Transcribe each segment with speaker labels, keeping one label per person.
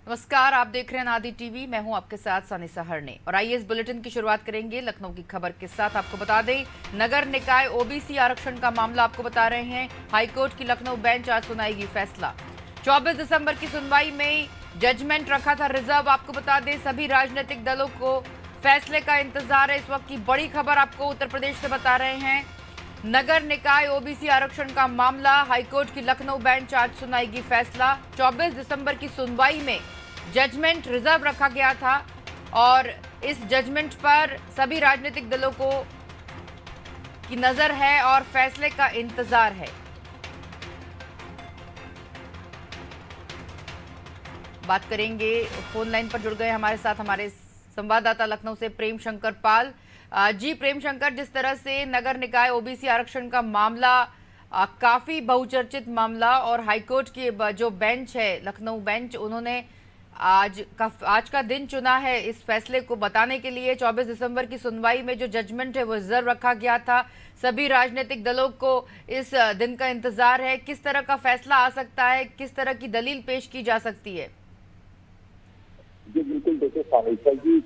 Speaker 1: नमस्कार, आप देख रहे हैं नादी टीवी। मैं हूं आपके साथ सनी सहरने और आइए इस बुलेटिन की शुरुआत करेंगे लखनऊ की खबर के साथ। आपको बता दें, नगर निकाय ओबीसी आरक्षण का मामला आपको बता रहे हैं। हाईकोर्ट की लखनऊ बेंच आज सुनाएगी फैसला। 24 दिसंबर की सुनवाई में जजमेंट रखा था रिजर्व। आपको बता दें, सभी राजनीतिक दलों को फैसले का इंतजार है। इस वक्त की बड़ी खबर आपको उत्तर प्रदेश से बता रहे हैं। नगर निकाय ओबीसी आरक्षण का मामला, हाईकोर्ट की लखनऊ बेंच आज सुनाएगी फैसला। 24 दिसंबर की सुनवाई में जजमेंट रिजर्व रखा गया था और इस जजमेंट पर सभी राजनीतिक दलों को की नजर है और फैसले का इंतजार है। बात करेंगे, फोन लाइन पर जुड़ गए हमारे साथ हमारे संवाददाता लखनऊ से प्रेम शंकर पाल। जी प्रेम शंकर, जिस तरह से नगर निकाय ओबीसी आरक्षण का मामला काफी बहुचर्चित मामला और हाईकोर्ट की जो बेंच है लखनऊ बेंच, उन्होंने आज का दिन चुना है इस फैसले को बताने के लिए। 24 दिसंबर की सुनवाई में जो जजमेंट है वो रिजर्व रखा गया था। सभी राजनीतिक दलों को इस दिन का इंतजार है। किस तरह का फैसला आ सकता है, किस तरह की दलील पेश की जा सकती है?
Speaker 2: जी बिल्कुल, देखिए सानिका जी,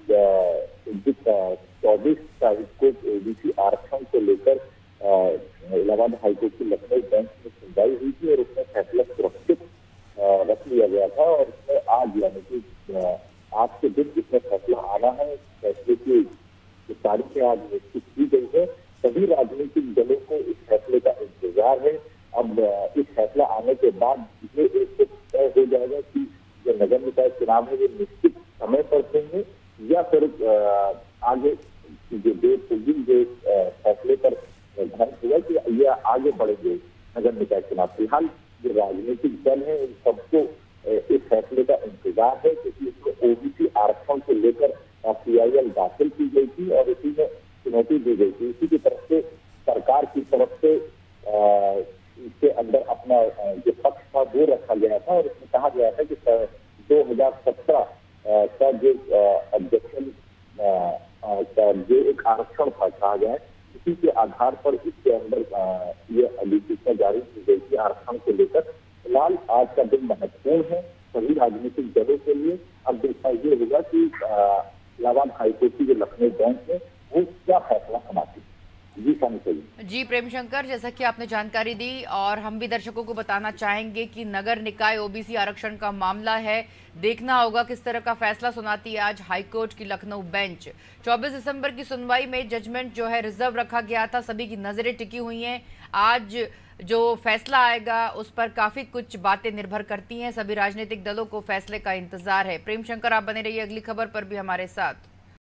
Speaker 2: 24 तारीख को ओबीसी आरक्षण को लेकर इलाहाबाद हाईकोर्ट की लखनऊ बेंच में सुनवाई हुई थी और उसमें फैसला सुरक्षित रख लिया गया था और इसमें आज यानी कि आज के दिन इसमें फैसला आना है। फैसले की तारीखें आज निश्चित की गई है। सभी राजनीतिक दलों को इस फैसले का इंतजार है। अब इस फैसला आने के बाद ये एक तय हो जाएगा कि जो नगर निकाय चुनाव है वो निश्चित समय पर होंगे या फिर आगे जो डेट होगी, जो फैसले पर निर्धारित होगा कि ये आगे बढ़ेंगे नगर निकाय चुनाव। फिलहाल जो राजनीतिक दल है उन सबको इस फैसले का इंतजार है, क्योंकि इसमें ओबीसी आरक्षण को लेकर PIL दाखिल की गई थी और इसी में चुनौती दी गई थी। इसी की तरफ से सरकार की तरफ से इसके अंदर अपना जो पक्ष था वो रखा गया था और इसमें कहा गया था कि 2017 का जो ऑब्जेक्शन का जो एक आरक्षण था कहा गया, इसी के आधार पर इसके अंदर ये अधिसूचना जारी की गई थी आरक्षण को लेकर। फिलहाल आज का दिन महत्वपूर्ण है सभी राजनीतिक दलों के लिए। अब देखना ये होगा कि इलाहाबाद हाईकोर्ट की जो लखनऊ बेंच है वो क्या फैसला सुनाती है। जी
Speaker 1: प्रेम शंकर, जैसा कि आपने जानकारी दी और हम भी दर्शकों को बताना चाहेंगे कि नगर निकाय ओबीसी आरक्षण का मामला है। देखना होगा किस तरह का फैसला सुनाती है आज हाईकोर्ट की लखनऊ बेंच। 24 दिसंबर की सुनवाई में जजमेंट जो है रिजर्व रखा गया था, सभी की नजरें टिकी हुई हैं। आज जो फैसला आएगा उस पर काफी कुछ बातें निर्भर करती हैं। सभी राजनीतिक दलों को फैसले का इंतजार है। प्रेम शंकर, आप बने रहिए अगली खबर पर भी हमारे साथ।